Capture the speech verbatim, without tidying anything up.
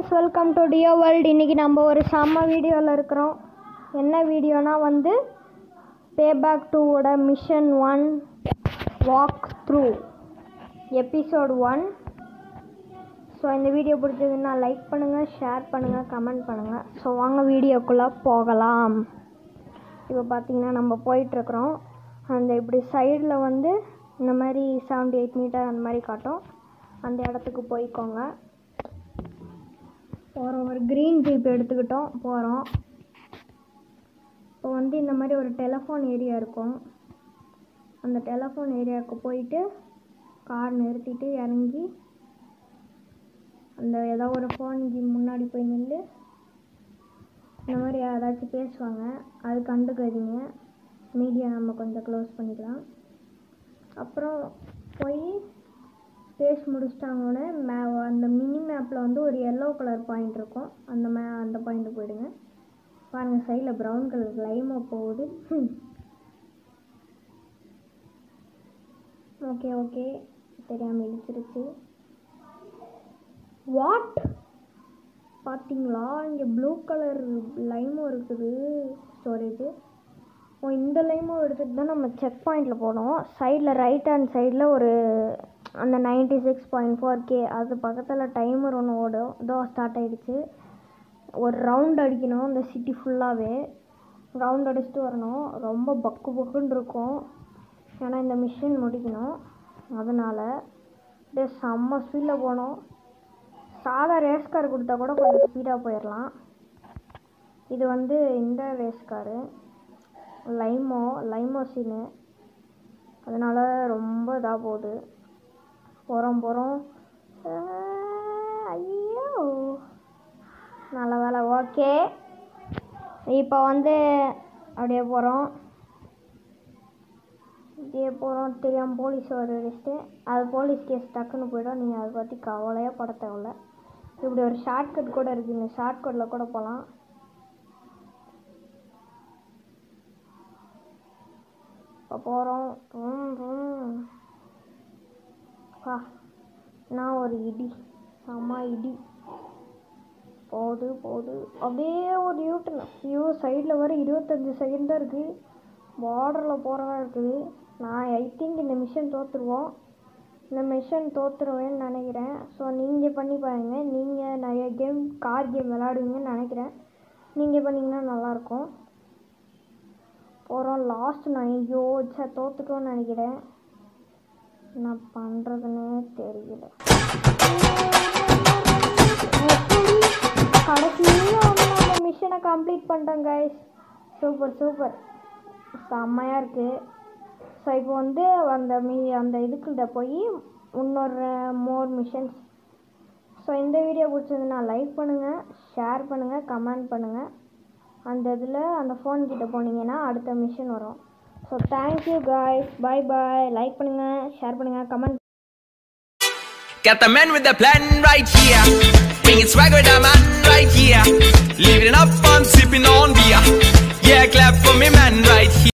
guys, welcome to Dio World. இன்னைக்கு நம்ம ஒரு செம்ம வீடியோல இருக்கோம். என்ன வீடியோனா வந்து Payback two ஓட mission one walk through episode one. So இந்த வீடியோ பிடிச்சதுன்னா லைக் பண்ணுங்க, ஷேர் பண்ணுங்க, கமெண்ட் பண்ணுங்க. ஸோ வாங்க வீடியோக்குள்ள போகலாம். இப்போ பார்த்தீங்கன்னா நம்ம போயிட்டுருக்குறோம். அந்த இப்படி சைடில் வந்து இந்த மாதிரி செவன்டி எயிட் மீட்டர் அந்த மாதிரி காட்டும். அந்த இடத்துக்கு போய்க்கோங்க. போகிறோம். ஒரு க்ரீன் ஜீப் எடுத்துக்கிட்டோம், போகிறோம். இப்போ வந்து இந்த மாதிரி ஒரு டெலிஃபோன் ஏரியா இருக்கும். அந்த டெலிஃபோன் ஏரியாவுக்கு போயிட்டு கார் நிறுத்திட்டு இறங்கி அந்த ஏதோ ஒரு ஃபோனுக்கு முன்னாடி போய் நின்று இந்த மாதிரி யாராச்சும் பேசுவாங்க, அது கண்டுக்காதீங்க. மீடியா நம்ம கொஞ்சம் க்ளோஸ் பண்ணிக்கலாம். அப்புறம் போய் பேசி முடிச்சிட்டாங்கன்னே மே அந்த மினி மேப்பில் வந்து ஒரு எல்லோ கலர் பாயிண்ட் இருக்கும். அந்த மே அந்த பாயிண்ட்டு போயிடுங்க. பாருங்கள், சைடில் ப்ரௌன் கலர் லைமோ போகுது. ஓகே ஓகே தெரியாமல் இடிச்சிருச்சு. வாட் பார்த்தீங்களா, இங்கே ப்ளூ கலர் லைமோ இருக்குது ஸ்டோரேஜு. ஓ, இந்த லைமோ எடுத்துகிட்டு தான் நம்ம செக் பாயிண்டில் போனோம். சைடில் ரைட் ஹேண்ட் சைடில் ஒரு அந்த ninety six point four K அது பக்கத்தில் டைமர் ஒன்று ஓடும். இதோ ஸ்டார்ட் ஆகிடுச்சு. ஒரு ரவுண்ட் அடிக்கணும் இந்த சிட்டி ஃபுல்லாகவே. ரவுண்ட் அடிச்சுட்டு வரணும். ரொம்ப பக்கு பக்குன்னு இருக்கும், ஏன்னா இந்த மிஷின் முடிக்கணும். அதனால் அப்படியே செம்ம ஸ்பீடில் போகணும். சாதா ரேஸ் கார் கொடுத்தா கூட கொஞ்சம் ஸ்பீடாக போயிடலாம். இது வந்து இந்த ரேஸ் காரு லைமோ லைமோசின்னு, அதனால் ரொம்ப இதாக போகுது. போகிறோம் போகிறோம் ஐயோ நல்ல வேலை. ஓகே, இப்போ வந்து அப்படியே போகிறோம் அப்படியே போகிறோம் தெரியாமல் போலீஸ் ஒரு லிஸ்ட்டு. அது போலீஸ் கேஸ் டக்குன்னு போய்டும். நீங்கள் அதை பற்றி கவலையாக பட தேவையில்ல. இப்படி ஒரு ஷார்ட்கட் கூட இருக்குது. இந்த ஷார்ட்கட்டில் கூட போகலாம். இப்போ போகிறோம். ஆ நான் ஒரு இடி செம்ம இடி போகுது போகுது அப்படியே ஒரு யூட்டன். ஐயோ, சைடில் வர இருபத்தஞ்சி செகண்ட் தான் இருக்குது. பார்டரில் போகிறதா இருக்குது. நான் ஐ திங்க் இந்த மிஷன் தோற்றுருவோம். இந்த மிஷன் தோற்றுருவேன்னு நினைக்கிறேன். ஸோ நீங்கள் பண்ணி பாருங்க. நீங்கள் நிறைய கேம் கார் கேம் விளாடுவீங்கன்னு நினைக்கிறேன். நீங்கள் பண்ணிங்கன்னா நல்லாயிருக்கும். போகிறோம். லாஸ்ட் நான் ஐயோ சே தோற்றுட்டோன்னு நினைக்கிறேன். என்ன பண்ணுறதுன்னே தெரியல. கடைசியில் வந்து அந்த மிஷனை கம்ப்ளீட் பண்ணிட்டேன் கைஸ். சூப்பர் சூப்பர், செம்மையாக இருக்குது. ஸோ இப்போ வந்து அந்த மீ அந்த இதுக்குள்ள போய் இன்னொரு மோர் மிஷன்ஸ். ஸோ இந்த வீடியோ பிடிச்சதுன்னா லைக் பண்ணுங்கள், ஷேர் பண்ணுங்கள், கமெண்ட் பண்ணுங்கள். அந்த இதில் அந்த ஃபோன் கிட்டே போனீங்கன்னா அடுத்த மிஷன் வரும். So thank you guys, bye bye. Like பண்ணுங்கள், ஷேர் பண்ணுங்கள், comment. Got the man with the plan right here, bringing swag with the man right here, living it up and sipping on beer. Yeah, clap for me man right here.